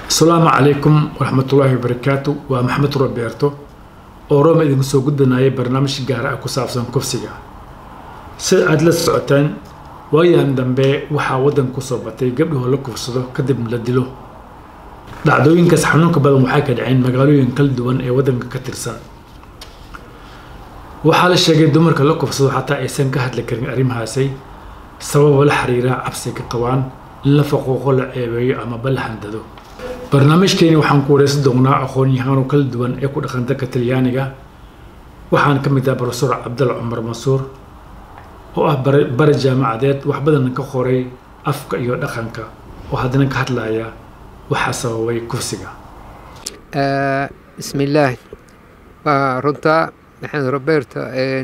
السلام عليكم ورحمة الله وبركاته ومحمد روبرتو ورoma idinku soo gudbinaya barnaamij gaar ah ku saabsan kufsiga sida aad la socotaan waayaan dambe waxa wadan ku soo batay gabdhaha la kufsado kadib la dilo dhacdooyinkaas xanuunka badan waxay ka dhaceen magaalooyin kala duwan ee wadanka ka tirsan waxaa la sheegay dumarka la kufsado xataa aysan ka hadli karin arrimahaasi sabab la xiriira cabsi ka qabaan la faquuqo la ceebeeyo ama bal handado barnaamijkeeni waxaan ku wareysan doonaa aqoon-yahano kala duwan ee ku dhaqan dalka Talyaaniga waxaan ka mid ah Professor Abdul Umar Mansour oo ah bare jaamacadeed wax badan ka qoray afka iyo dhaqanka oo hadana ka hadlaya waxa sababay kufsiga bismillah runta maxamed Roberto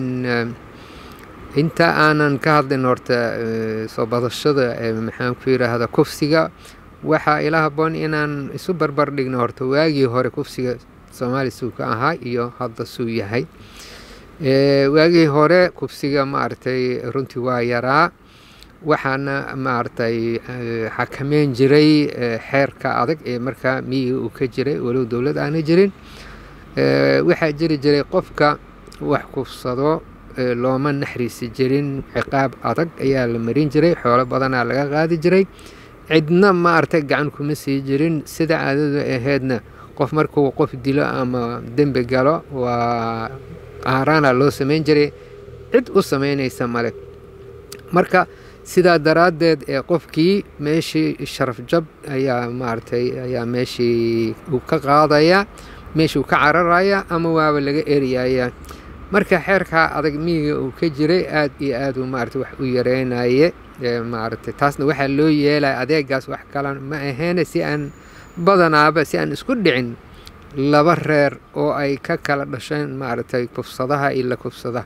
inta aanan ka hadlin horta soo badashada maxaan ku yiraahdaa kufsiga waxa ilaha boon inaan isu barbar dhigno horta waagii hore kufsiga Soomaaliya ka ahaa iyo hadda suu yahay waagii hore kufsiga ma artay runtii waa yaraa waxaana ma artay xakameyn jiray xeerka adag ee marka miyiga uu ka jiray walow dawlad aan jirin waxa jiray qofka wax kufsado looma naxriisi jirin ciqaab adag ayaa la marin jiray xoolo badan laga qaadi jiray cidna ma artay gacan kuma sii jirin sida caadadu ahaydna qof markuu qof dilo ama dambi galo waa qaarana loo sameyn jiray cid u sameynaysa male marka sida daraadeed ee qofkii meeshii sharaf jab ayaa ma artay ayaa meeshii uu ka qaadaya meeshii uu ka cararaya ama waaba laga eriyaya marka xeerka adag miyiga uu ka jiray aad iyo aad uu ma artay wax u yareenaye ma artay taasna waxa loo yeelay adeegaas wax kale ma ahayn si aan badanaaba si aan isku dhicin laba reer oo ay ka kala dhasheen ma artay kufsadaha ila kufsada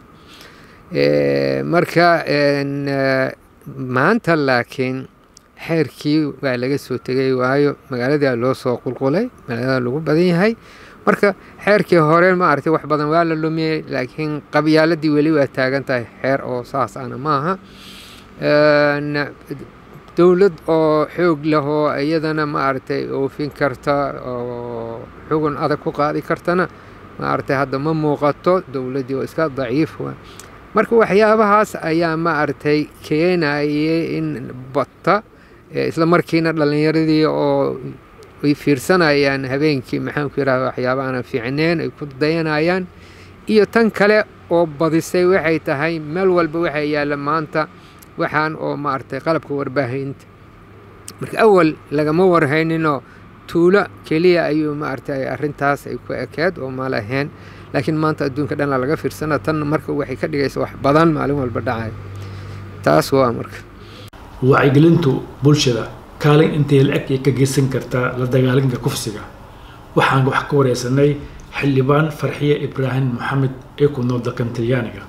marka maanta laakiin xeerkii waa laga soo tagay waayo magaalada loo soo qulqulay magaalada lagu badan yahay marka xeerkii hore ma artay wax badan waa la lumiyay laakiin qabyaaladii wali waa taagan tahay xeer oo saas aan maaha dawlad oo xoog leh oo iyadana ma artay oofin karta oo xugun adag ku qaadi kartana ma artay hadda ma muuqato dawladii oo iska daciif marka waxyaabahaas ayaa ma artay keenayay in batta isla markiina dhalinyaradii oo ay fiirsanayaan habeenkii maxaan ku yiraahdaa waxyaabo aan fiicneen ay ku dayanayaan iyo tan kale oo badisay waxay tahay meel walba waxa yaala maanta waxaan oo ma artay qalabka warbaahinta marka awal lagama warhaynino tuula kaliya ayuu ma artay arintaas ay ku ekeed oo ma lahayn laakiin maanta adduunka dhan laga fiirsana tan marka waxay ka dhigaysaa wax badan maalin walba dhacay taas waa marka wacyigelintu bulshada kaalin intee la eg ka geysan kartaa la dagaalanka kufsiga waxaan wax ka wareysanay xildhibaan Farxiye Ibrahim Maxamed ee ku nool dalka Talyaaniga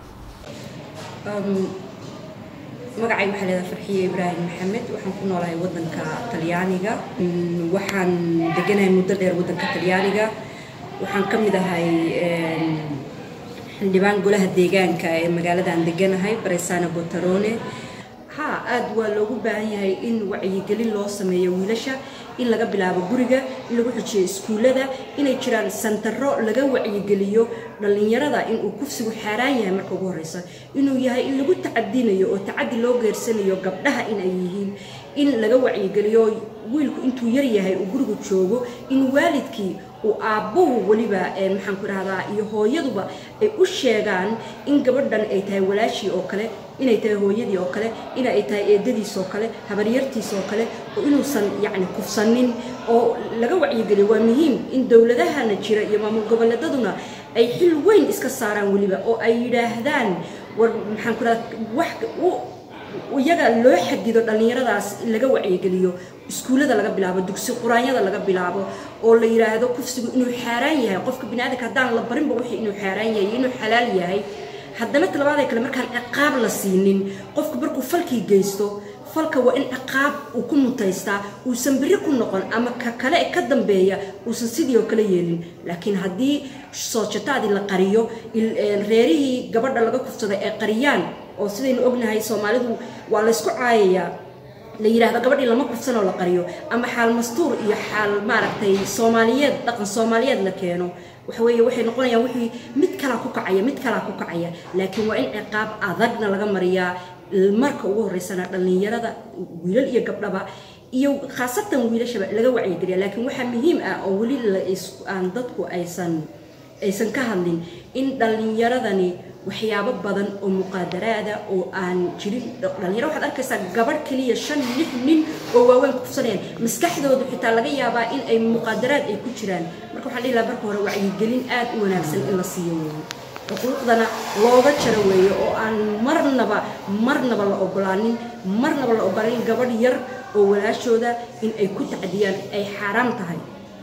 magacay waxa la Farxiye Ibrahim Maxamed waxaan ku noolahay wadanka Talyaaniga waxaan deganahay muddo dheer wadanka Talyaaniga waxaan ka mid ahay xildhibaan golaha deegaanka ee magaaladan deganahay Bresana Botarone aad waa loogu baahan yahay in wacyigelin loo sameeyo wiilasha in laga bilaabo guriga in lagu xujiyo iskuulada inay jiraan santaro laga wacyigeliyo dhalinyarada in uu kufsigu xaraan yahay marka ugu horeysa inuu yahay in lagu tacadinayo oo tacadi loo geersanayo gabdhaha in ay yihiin in laga wacyigeliyo wiilku intuu yar yahay uu guriga joogo in waalidkii uu aabuhu waliba maxaan ku rahdaa iyo hooyaduba ay u sheegaan in gabadhan ay tahay walaashii oo kale inay tahay hooyadii oo kale inay tahay eedadiis oo kale habaryartiis oo kale oo inuusan yacni kufsanin oo laga wacyigeliyo waa muhiim in dawladahana jira iyo maamul goboleedaduna ay xil weyn iska saaraan waliba oo ay yiraahdaan war maxaan ku rahdaa wax iyaga loo xadido dhalinyaradaas laga wacyigeliyo iskuulada laga bilaabo dugsi quraanyada laga bilaabo oo la yiraahdo kufsigu inuu xaraan yahay qofka bini'aadamka hadaan la barinba wixii inuu xaraan yahay inuu xalaal yahay haddana talabaad kale markaan ciqaab la siinin qofku markuu falkii geysto falka waa in ciqaab uu ku mutaystaa uusan biri ku noqon ama ka kale ka dambeeya uusan sidoo kale yeelin laakiin haddii soo jataadii la qariyo reerihii gabadha laga kufsaday ee qariyaan oo sidaynu ognahay Soomaalidu waa la isku caayayaa la yiraahdo gabadhii lama kufsan oo la qariyo ama xaal mastuur iyo xaal maaragtay Soomaaliyeed dhaqan Soomaaliyeed la keeno waxay noqonayaan wixii mid kala ku kacaya laakiin waa in ciqaab adagna laga mariyaa marka ugu horeysana dhalinyarada wiilal iyo gabdhaba iyo khaasatan wiilashaba laga wacyigeliya laakiin waxa muhiim ah oo wali aan dadku aysan ka hadlin in dhalinyaradani waxyaabo badan oo muqaadaraada oo aan jirin dhalinyaro waxaad arkaysaa gabadh kaliya 5-6 nin oo waaweyn ku fsanayaan maskaxdoodu xitaa laga yaabaa in ay muqaadaraad ay ku jiraan marka waxaan dhihi lahaa marka hore wacyigelin aad u wanaagsan in la siiyo xuquuqdana looga jaro weeyo oo aan marnaba la ogolaanin gabadh yar oo walaashooda in ay ku tacdiyaan ay xaraam tahay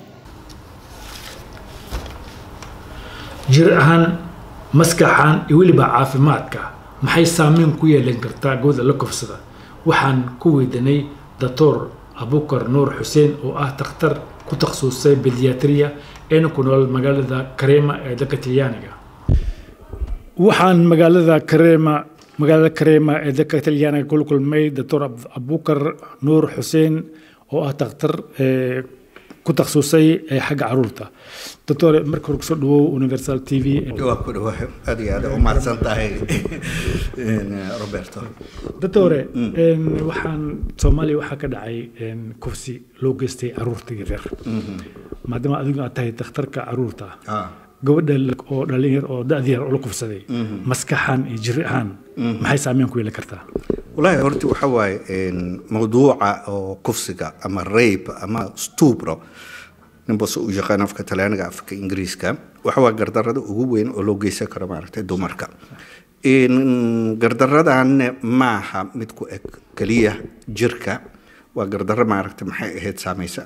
jir ahaan maskaxan iyo weliba caafimaadka maxay saameyn ku yeelan kartaa gabadha la kufsada waxaan ku weydanay Dr. Abukar Nuur Xuseen oo ah dhakhtar ku takhasusay pediatriya ee ku nool magaalada Kareema ee dalka Talyaaniga waxaan magaalada Kareema ee dalka Talyaaniga ku kulmay Dr. Abukar Nuur Xuseen oo ah dhakhtar ku takhasusay xagga caruurta Dr. marka hore soo dhawow Universal TV waa ku dhawahay aad iyo aad u mahadsan tahay Roberto Dr. waxaan Soomaaliya waxa ka dhacay kufsi loo geystay caruurta yar maadaama adigu aad tahay dhakhtarka caruurta gabadha oo dhalinyar oo da'diyar oo la kufsaday maskaxan iyo jir ahaan maxay saameyn ku yeelan kartaa والله horti waxa waay mawduuca oo kufsiga ama rape ama stupro nimba soo yaqaan afka Talyaaniga afka Ingiriiska waxa waa gardarrada ugu weyn oo loo geysan karo maaragtay dumarka gardarradan maaha mid ku eg kaliya jirka waa gardarro maaragtay maxay ahayd saamaysa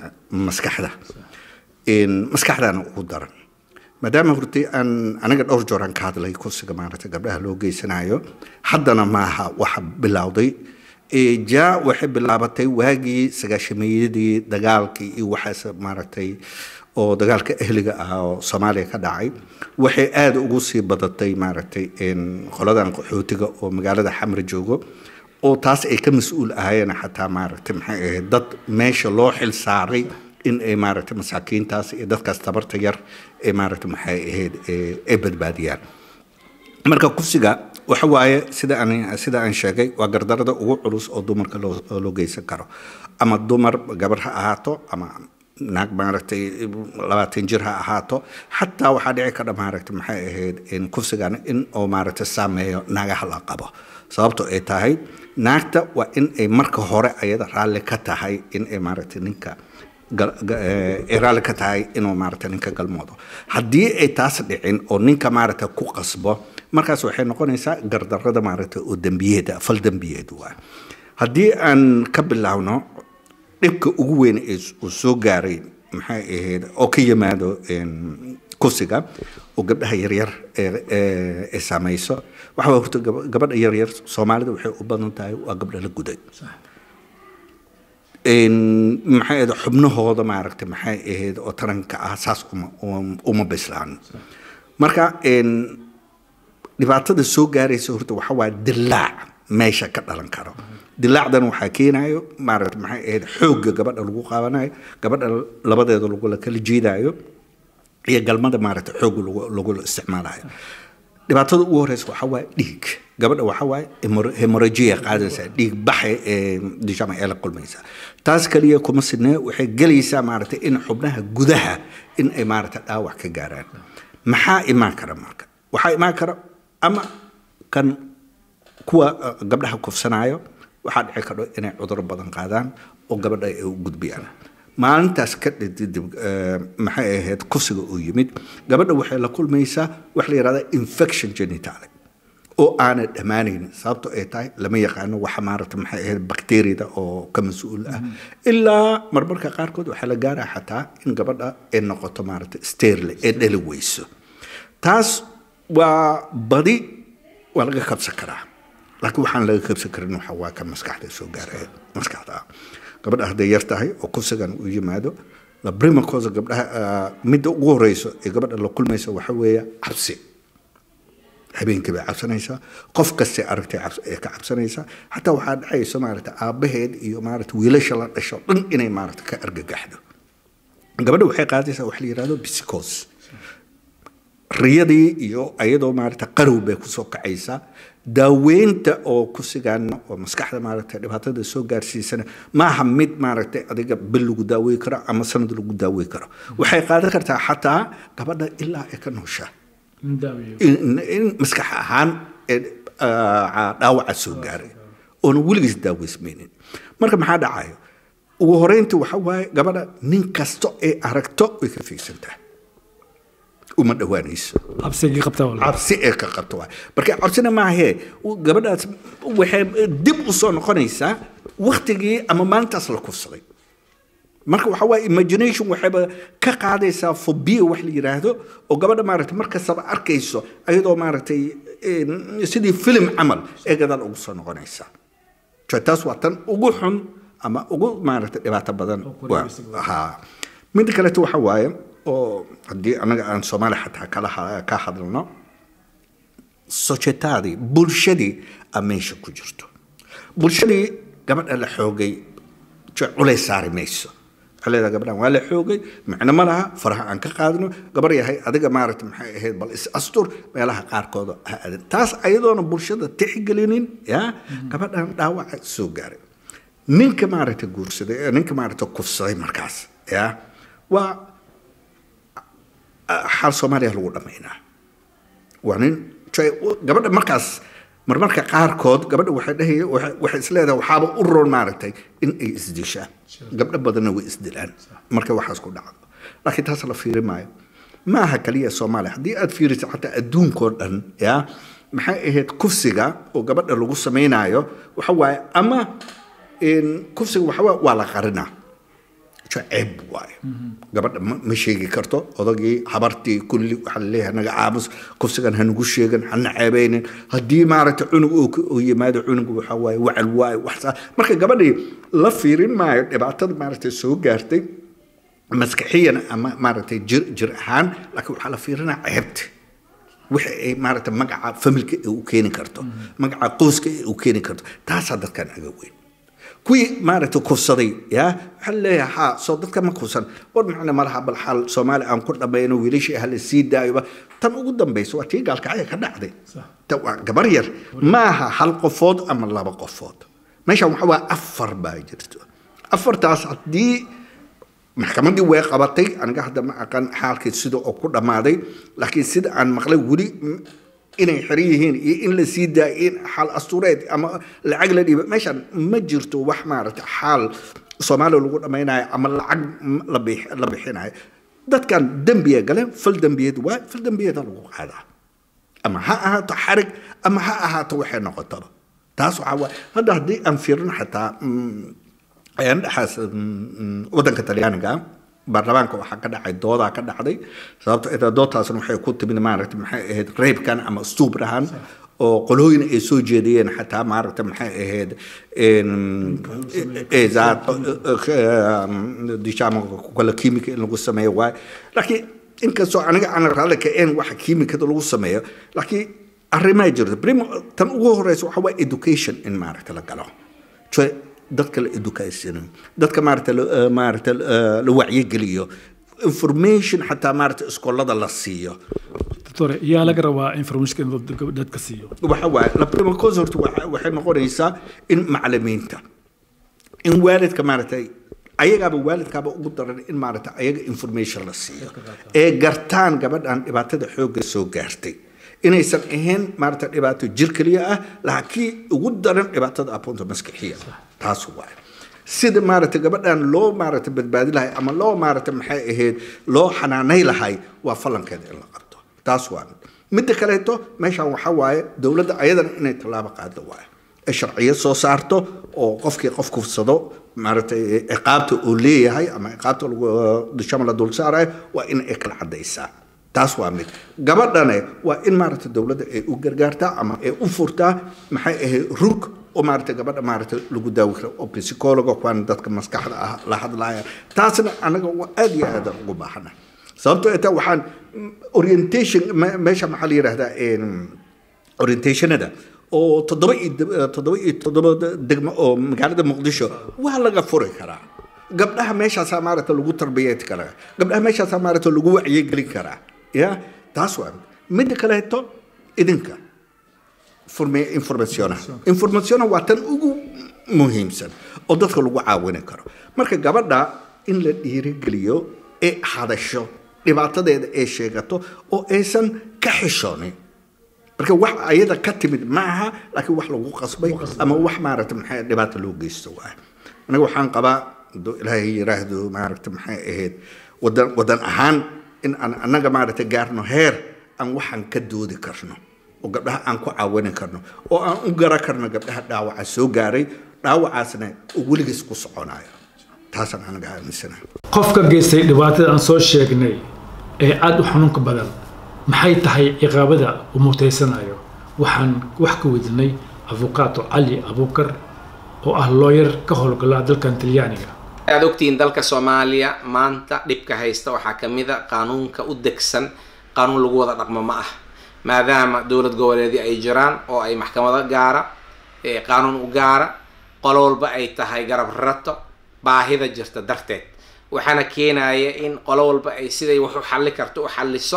maskaxdana ugu daran maadaama horti aniga dhowr joor aan ka hadlay kufsiga maaragtay gabdhaha loo geysanayo haddana maaha waxa bilowday waxay bilaabatay waagii sagaashameeyadii dagaalkii iyo waxaas maaragtay oo dagaalka ahliga ah oo Soomaaliya ka dhacay waxay aad ugu sii badatay maaragtay qoladan qaxootiga oo magaalada Xamar joogo oo taas ay ka mas'uul ahaayeen xataa maaragtay maxay ahayd dad meesha loo xil saaray in ay maaragtay masaakiintaas iyo dadkaas tabarta yar ee maaragtay maxay ahayd ee badbaadiyaan marka kufsiga waxa waaye sida aan sheegay waa gardarrada ugu culus oo dumarka loo geysan karo ama dumar gabar ha ahaato ama naag maaragtay 20 jir ha ahaato xataa waxa dhici kara maaragtay maxay ahayd in kufsigan in oo maaragtay saameeyo naagaha la qabo sababtoo ay tahay naagta waa in ay marka hore ayada raalli ka tahay in ay maaragtay ninka raalli ka tahay inuu maaragtay ninka galmoodo haddii ay taas dhicin oo ninka maaragtay ku qasbo markaas waxay noqonaysaa gardarrada maaragtay oo dambiyeeda fal dambiyeed waa haddii aan ka bilaawno dhibka ugu weyn ee soo gaaray maxay ahayd oo ka yimaado kufsiga oo gabdhaha yaryar ee saamayso waxa horta gabadha yaryar Soomaalida waxay u badan tahay waa gabdha la guday maxay ahayd xubnahooda maaragtay maxay ahayd oo taranka ah saas uma bislaan marka dhibaatada soo gaaraysa horta waxa waa dilaac meesha ka dhalan karo dilaacdan waxa keenayo maaragtay maxay ahayd xoogga gabadha lagu qaabanayo gabadha labadeeda lagu kala jeedayo iyo galmada maaragtay xoog lagu isticmaalayo dhibaatada ugu horeysa waxa waa dhiig gabadha waxa waa hemorrhagia qaadaysa dhiig baxay dijama ee la kulmaysa taas kaliya kuma sidnaa waxay galaysaa maaragtay in xubnaha gudaha in ay maaragtay dhaawac ka gaaraan maxaa imaan kara marka waxa imaan kara ama kan kuwa gabdhaha kufsanayo waxa dhici karo inay cudurro badan qaadaan oo gabadha ay u gudbiyaan maalintaas ka dib maxay ahayd kufsiga uu yimid gabadha waxay la kulmaysaa wax la yiraahdo infection genital oo aan dhamaanayn sababtoo ay tahay lama yaqaan waxa maaragtay maxay ahayd bakteeriyada oo ka mas'uul ah ilaa marmarka qaarkood waxa la gaaraa xataa in gabadha ay noqoto maaragtay sterile ee dhali weyso taas waa badi waa laga kabsan karaa laakiin waxaan laga kabsan karin waxa waa ka maskaxda soo gaaray maskaxda gabadha hadday yar tahay oo kufsigan uu yimaado la prima cause gabdhaha midda ugu horeyso ee gabadha la kulmayso waxa weeye cabsi habeenkii bay cabsanaysaa qof kasta aragtay ka cabsanaysaa xataa waxaa dhacaysa maaragtay aabaheed iyo maaragtay wiilasha la dhasho dhan inay maaragtay ka argagaxdo gabadha waxay qaadaysaa wax la yiraahdo psychosis riyadii iyo ayadoo maaragtay qarow bay kusoo kacaysaa daaweynta oo ku sigaan oo maskaxda maaragtay dhibaatada soo gaarsiisana maaha mid maaragtay adiga bil lagu daaweey karo ama sanad lagu daaweey karo waxay qaadan kartaa xataa gabadha ilaa ay ka nooshaa in maskax ahaan dhaawaca soo gaaray oona weligiis daaweysmaynin marka maxaa dhacayo ugu horeyntii waxa waaye gabadha nin kasta ee aragto way ka fiigsantahay uma dhawaanayso cabsi ee ka qabto waay marka cabsina maahee gabadhaas waxay dib u soo noqonaysaa waqtigii ama maalintaas la kufsaday marka waxa waaye imagination waxayba ka qaadaysaa phobia wax la yiraahdo oo gabadha maaragtay markastaba arkayso ayadoo maaragtay sidii film camal ee gadaal ugu soo noqonaysaa taas waa tan ugu xun ama ugu maaragtay dhibaato badan midda kaleeto waxa waaye oo haddii anaga aan Soomaali xataa ka hadalno societadii bulshadii ameesha ku jirto bulshadii gabadha la xoogay culays saari mayso xaleeda gabadhan waa la xoogay macna ma laha faraha aan ka qaadno gabar yahay adiga maaragtay maxay ahayd bal is astur meelaha qaarkooda ha aadan taas ayadoona bulshada tixgelinin ya gabadhan dhaawac soo gaaray ninka maaragtay guursaday ninka maaragtay kufsaday markaas ya waa xal Soomaaliya lagu dhameynaa waa nin gabadha markaas marmarka qaarkood gabadha waxay isleedahay waxaaba u roon maaragtay in ay isdishaan gabdho badanna way isdilaan marka waxaas ku dhacdo laakiin taas la fiiri maayo maaha kaliya Soomaaliya haddii aad fiiriso xataa adduunkoo dhan ya maxay ahayd kufsiga oo gabadha lagu samaynayo waxa waaye ama kufsiga waxa waa la qarinaa ceeb waaye gabadha ma sheegi karto odagii habartii kulli waxa leeyahay naga aamus kufsigan hanugu sheegan hana ceebeynin haddii maaragtay cunug oo yimaado cunugu waxa waaye wacal waaye wax marka gabadhii la fiirin maayo dhibaatada maaragtay soo gaartay maskaxiyan ama maaragtay jir ahaan laakiin waxaa la fiirinaa ceebta wixii ay maaragtay magaca familka u keeni karto magaca qoyska u keeni karto taasaa dadkan aga weyn kuwii maaragtay kufsaday ya waxa leeyahay soo dadka ma kufsan war macna malaha bal xal Soomaali aan ku dhameeyno wiilashii hal sii daayo tan ugu dambayso waa tii gaalkacay ka dhacday ta gabar yar maaha hal qofood ama laba qofood meesha waxa waa afar baa jirto afartaas haddii maxkamadii way qabatay aniga hadda ma aqaan xaalkii sida oo ku dhamaaday laakiin sida aan maqlay wali inay xiriyihiin iyo in la sii daayeen xal astureed ama lacag la dhiibay meeshan ma jirto wax maaragtay xal Soomaali lagu dhameeyay ama lacag la bixinayo dadkan dambiye galeen fal dambiyeed waa fal dambiyeed lagu qaadaa ama ha ahaato xarig ama ha ahaato waxay noqoto taas waxa hadda haddii aan fiirno xataa ayaan dhaxas wadanka Talyaaniga baarlamaanka waxa ka dhacay dooda ka dhacday sababtoo ah doodaasna waxay ku timid maaragtay maxay ahayd reebkan ama stuubrahan oo qolooyin ay soo jeediyeen xataa maaragtay maxay ahayd dishamo kala kiimika in lagu sameeyo waay laakiin inkastoo aniga aan raali ka een waxa kiimikada lagu sameeyo laakiin arrimaha jirta primo tan ugu horeysa waxa waa education in maaragtay la galo dadka la education dadka maaragtay la wacyi geliyo information xataa maaragtay iskoolada la siiyo doctor yaa laga rabaa information dadka siiyo waxa waa la primo consort waxay noqonaysaa in macallimiinta in waalidka maaragtay ayagaaba waalidkaaba ugu daran in maaragtay ayaga information la siiyo ee gartaan gabadhan dhibaatada xoogga soo gaartay inaysan ahayn maaragtay dhibaato jir kaliya ah laakiin ugu daran dhibaatada aqoonta maskaxiya taas waa sida maaragtay gabadhan loo maaragtay badbaadi lahay ama loo maaragtay maxay ahayd loo xanaanay lahay waa falankeeda in la qabto taas waa midda kaleeto meeshan waxa waaye dawladda ayadana inay tallaabo qaado waaye ee sharciyo soo saarto oo qofkii qof kufsado maaragtay ciqaabta uu leeyahay ama ciqaabta lagu dishama la dul saarayo waa in ay kala cadaysaa taas waa mid gabadhane waa in maaragtay dawladda ay u gargaartaa ama ay u furtaa maxay ahayd rug oo maaragtay gabadha maaragtay lagu daawi karo oo psychologa kuwan dadka maskaxda ah la hadlaaya taasna anaga waa aad iyo aad ugu baahana sababtoo ah waxaan orientation meesha maxaa la yiraahdaa orientationada oo toddoba degmo oo magaalada muqdisho waa laga furi karaa gabdhaha meeshaas maarata lagu tarbiyeed karaa gabdhaha meeshaas maarata lagu wacyigelin karaa ya taas waa mid kale to idinka information waa tan ugu muhiimsan oo dadka lagu caawin karo marka gabadha in la dhiirigeliyo ee hadasho dhibaatadeeda ee sheegato oo aysan ka xishoonin marka wax ayada ka timid maaha laakiin wax lagu qasbay ama wax maarata maxay dhibaato loo geysto waa aniga waxaan qabaa ilaahay yiraahdo maarata maxay ahayd wadan ahaan in aan anaga maarata gaarno heer aan waxaan ka doodi karno oo gabdhaha aan ku caawin karno oo aan u gara karno gabdhaha dhaawaca soo gaaray dhaawacaasna uu weligiis ku soconayo taasaan anaga aaminsanahay qofka geystay dhibaatada aan soo sheegnay ee aad u xanuunka badan maxay tahay ciqaabada uu mutaysanayo waxaan wax ka wadnay avocado cali abukar oo ah lawyer ka howlgala dalkan Talyaaniga aad ogtiin dalka Soomaaliya maanta dhibka haysta waxa kamida qaanuunka u degsan qaanuun lagu wada dhaqmo ma ah maadaama dawlad goboleedii ay jiraan oo ay maxkamado gaara qaanuun u gaara qololba ay tahay garab rato baahida jirta darteed waxaana keenaya in qololba ay siday wax u xalli karto u xalliso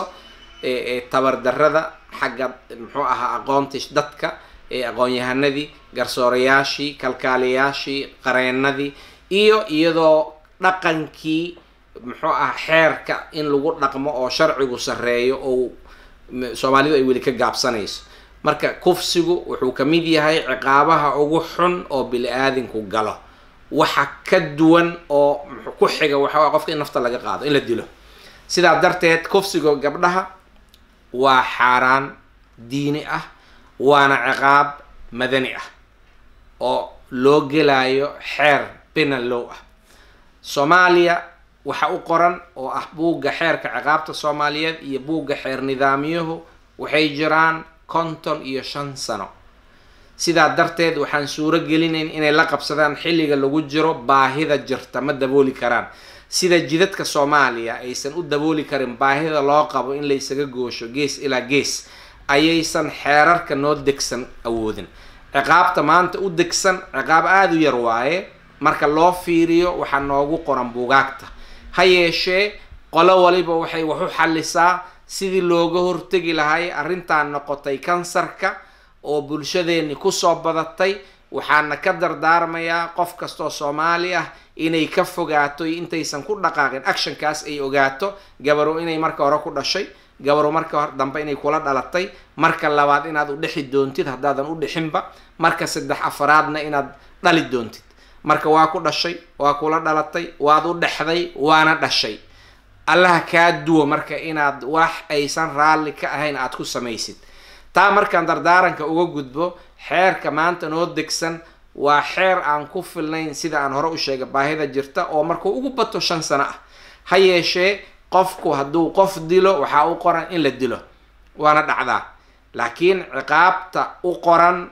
tabar darrada xagga muxuu ahaa aqoonta dadka aqoon-yahanadii garsoorayaashii kalkaaliyaashii qareenadii iyadoo dhaqankii muxuu ahaa xeerka in lagu dhaqmo oo sharcigu sareeyo oo Soomaalidu ay weli ka gaabsanayso marka kufsigu wuxuu ka mid yahay ciqaabaha ugu xun oo bini'aadinku galo waxa ka duwan oo ku xiga waxa qofka in nafta laga qaado in la dilo sidaa darteed kufsiga gabdhaha waa xaaraan diini ah waana ciqaab madani ah oo loo gelayo xeer penal law ah Soomaaliya waxa u qoran oo ah buugga xeerka ciqaabta Soomaaliyeed iyo buugga xeer nidaamiyuhu waxay jiraan 55 sano sidaa darteed waxaan suuro gelinayn inay la qabsadaan xilliga lagu jiro baahida jirta ma dabooli karaan sida jidadka Soomaaliya aysan u dabooli karin baahida loo qabo in la isaga goosho gees ilaa gees ayaysan xeerarka noo degsan awoodin ciqaabta maanta u degsan ciqaab aad u yar waaye marka loo fiiriyo waxa noogu qoran buugaagta ha yeeshee qolo waliba waxay wax u xallisaa sidii looga hortagi lahay arrintan noqotay kansarka oo bulshadeeni ku soo badatay waxaana ka dardaarmayaa qof kastoo Soomaali ah inay ka fogaato intaysan ku dhaqaaqin actionkaas ay ogaato gabaru inay marka hore ku dhashay gabaru marka hore dambe inay kula dhalatay marka labaad inaad u dhixi doontid haddaadan u dhixinba marka saddex afraadna inaad dhali doontid marka waa ku dhashay waa kula dhalatay waad u dhexday waana dhashay Allah ka duwo marka inaad wax aysan raali ka ahayn aad ku samaysid taa markaan dardaaranka uga gudbo xeerka maanta noo degsan waa xeer aan ku filnayn sida aan hore u sheegay baahida jirta oo markuu ugu bato 5 sano ah ha yeeshee qofku hadduu qof dilo waxa uu qoran in la dilo waana dhacdaa laakiin ciqaabta u qoran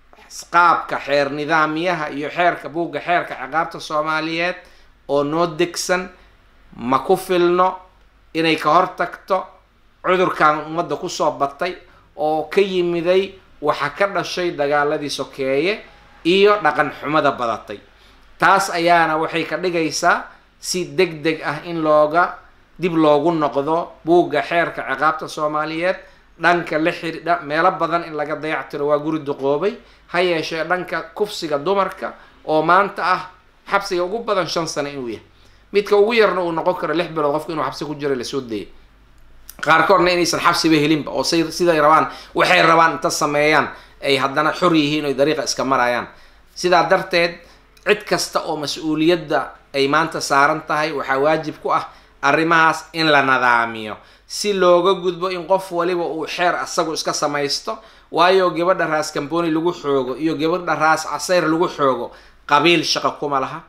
qaabka xeer nidaamiyaha iyo xeerka buugga xeerka ciqaabta Soomaaliyeed oo noo degsan ma ku filno inay ka hortagto cudurkan ummadda ku soo batay oo ka yimiday waxa ka dhashay dagaaladii sokeeye iyo dhaqan xumada badatay taas ayaana waxay ka dhigaysaa si degdeg ah in dib loogu noqdo buugga xeerka ciqaabta Soomaaliyeed dhanka la xiriira meelo badan in laga dayactiro waa guri duqoobay ha yeeshee dhanka kufsiga dumarka oo maanta ah xabsiga ugu badan 5 sano inuu yahay midka ugu yarna uu noqon karo 6 bilood qofku inuu xabsi ku jiro la soo deeyay qaarkoodna inaysan xabsiba helinba oo sida ay rabaan waxay rabaan inta sameeyaan ay haddana xor yihiin oo dariiqa iska marayaan sidaa darteed cid kasta oo mas'uuliyadda ay maanta saaran tahay waxa waajib ku ah arrimahaas in la nadaamiyo si looga gudbo in qof waliba uu xeer asagu iska samaysto waayo gabadha raas Kamboni lagu xoogo iyo gabadha raas Casayr lagu xoogo qabiil shaqo kuma laha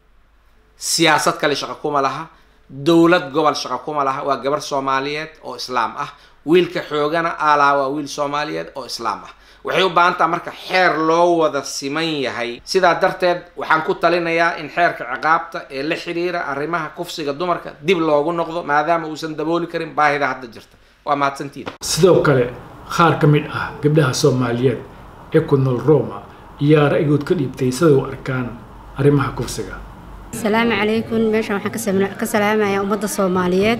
siyaasad kale shaqo kuma laha dawlad gobol shaqo kuma laha waa gabar Soomaaliyeed oo islaam ah wiilka xoogana waa wiil Soomaaliyeed oo islaam ah waxay u baahan tahay marka xeer loo wada siman yahay sidaa darteed waxaan ku talinayaa in xeerka ciqaabta ee la xiriira arrimaha kufsiga dumarka dib loogu noqdo maadaama uusan dabooli karin baahida hadda jirta waa mahadsantiid sidoo kale qaar ka mid ah gabdhaha Soomaaliyeed ee ku nool Roma ayaa ra'yigood ka dhiibtay sida u arkaan arrimaha kufsiga. السلام عليكم ماشي waxaan ka salaamayaa ummadda Soomaaliyeed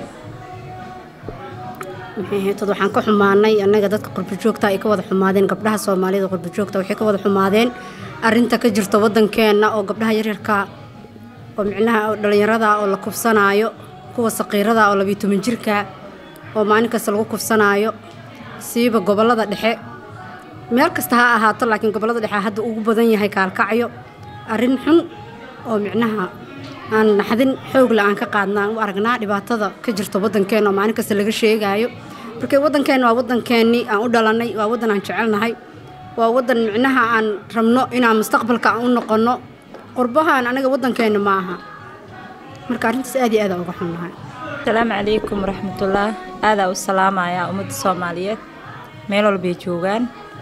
waxaan ka xumaanay annaga dadka qurbo joogta ay ka wada xumaadeen gabdhaha Soomaaliyeed qurbo joogta waxay ka wada xumaadeen arinta ka jirta wadankeena oo gabdhaha yaryarka oo micnaha dhalinyarada oo la kufsanaayo kuwa saqiirada oo 12 jirka oo maalin kasta lagu kufsanaayo siiba gobolada dhexe meel kasta ha ahaato laakiin gobolada dhexe hadda ugu badan yahay kaalkacyo arin xun oo micnaha aan naxdin xoog la aan ka qaadnaa u aragnaa dhibaatada ka jirta wadankeena oo maalin kasta laga sheegayo markay wadankeena waa wadankeeni aan u dhalanay waa wadan aan jecelnahay waa wadan micnaha aan rabno inaan mustaqbalka u noqono qurbahan anaga wadankeena ma aha marka arintaas aad iyo aad uga xunnahay. السلام عليكم ورحمة الله هذا والسلام يا أمة الصوماليات ميلو البيجوغان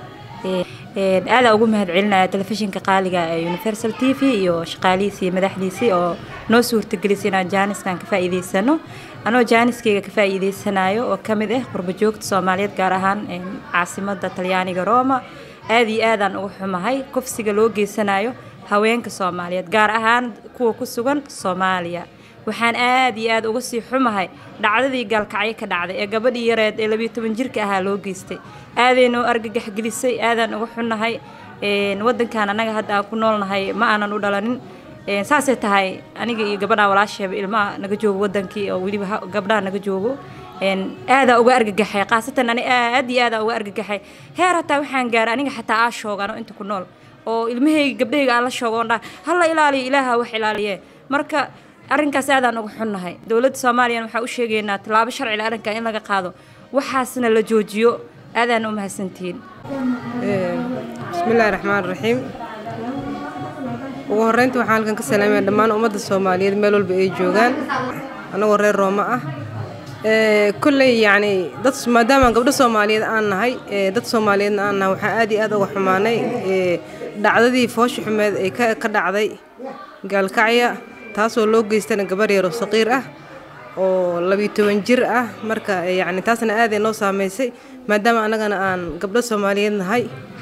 هذا أقول مهد علنا تلفزيون كقالقة يونيفرسال تي في يو شقاليسي مدحليسي أو نوسور تجلسين جانس كان كفاية ذي السنة أنا جانس كي كفاية ذي السنة وكمده قرب جوجت الصوماليات قارهان عاصمة الطلياني روما هذه آذان أوحما هاي كفسي جلوجي سنة هوين كصوماليات قارهان كو كسوغن صوماليا waxaan aad iyo aad uga sii xumahay dhacdadii gaalkacyo ka dhacday ee gabadhii yareed ee 12 jirka ahaa loo geystay aadaynu argagax gelisay aadan uga xunnahay wadankan anaga hadda ku noolnahay ma aanan u dhalanin saasay tahay aniga iyo gabadha walaasheeba ilmaha naga joogo wadankii oo waliba gabdhaha naga joogo aada uga argagaxay qaasatan ani aad iyo aad uga argagaxay heer hataa waxaan gaaray aniga xataa aashoogan oo inta ku nool oo ilmahayga gabdhayga aan la shoogoonaa halla ilaaliyo ilaaha wax ilaaliye marka arrinkaas aadaan uga xunnahay dawladda Soomaaliya waxa u sheegaynaa talaabo sharci ah arrinka in laga qaado waxaasna la joojiyo aadaan u mahadsantiin. bismillaahir rahmaanir rahiim ugu horeyntii waxaan halkan ka salaamayaa dhammaan ummadda Soomaaliyeed meel walba ay joogaan anagoo reer Roma ah kulley yani dad maadaama gabdho Soomaaliyeed aan nahay dad Soomaaliyeed aan nahay waxa aad iyo aad uga xumaanay dhacdadii foosh xumeed ay ka dhacday gaalkacyo taasoo loo geystana gabar yar oo saqiir ah oo 12 jir ah marka yani taasna aad ay noo saameysay maadaama anagana aan gabdho Soomaaliyeed nahay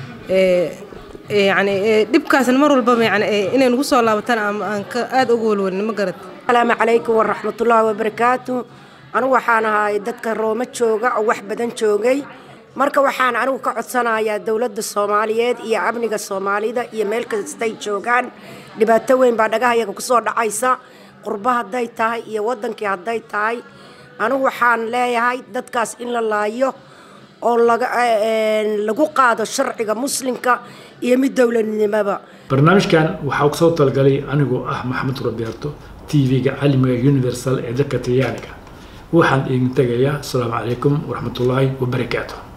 yani dibkaasna mar walba yani inay nagu soo laabataan aan ka aad ugu walwalin ma garad. Assalaamu calaykum waraxmatullaahi wabarakaatuh anigu waxaan ahay dadka Rooma jooga oo wax badan joogay marka waxaan anigu ka codsanayaa dawladda Soomaaliyeed iyo amniga Soomaalida iyo meel kasta ay joogaan dhibaato weyn baa dhagahayaga ku soo dhacaysa qurbaha haday tahay iyo wadankii haday tahay anigu waxaan leeyahay dadkaas in la laayo oo lagu qaado sharciga muslimka iyo mid dawladnimada. barnaamijkan waxa uu soo talgalay anigu ah Maxamed Rabiato TV-ga caalamiga Universal ee dalka Talyaaniga waxaan idin tagayaa. Assalaamu calaykum waraxmatullaahi wabarakaatuh.